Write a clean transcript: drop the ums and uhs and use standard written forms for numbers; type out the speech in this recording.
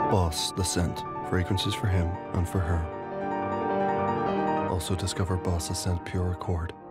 Boss the Scent. Fragrances for him and for her. Also discover Boss the Scent Pure Accord.